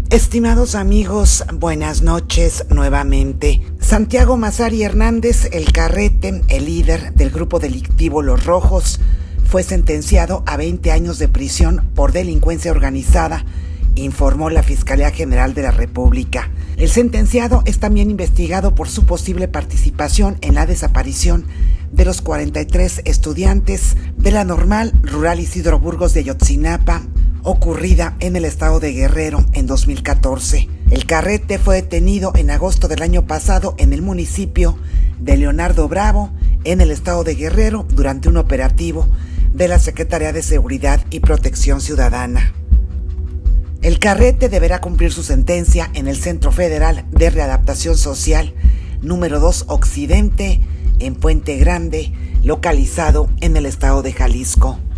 Estimados amigos, buenas noches nuevamente. Santiago Massari Hernández, el Carrete, el líder del grupo delictivo Los Rojos, fue sentenciado a 20 años de prisión por delincuencia organizada, informó la Fiscalía General de la República. El sentenciado es también investigado por su posible participación en la desaparición de los 43 estudiantes de la Normal Rural Isidro Burgos de Ayotzinapa, ocurrida en el estado de Guerrero en 2014. El Carrete fue detenido en agosto del año pasado en el municipio de Leonardo Bravo, en el estado de Guerrero, durante un operativo de la Secretaría de Seguridad y Protección Ciudadana. El Carrete deberá cumplir su sentencia en el Centro Federal de Readaptación Social número 2 Occidente, en Puente Grande, localizado en el estado de Jalisco.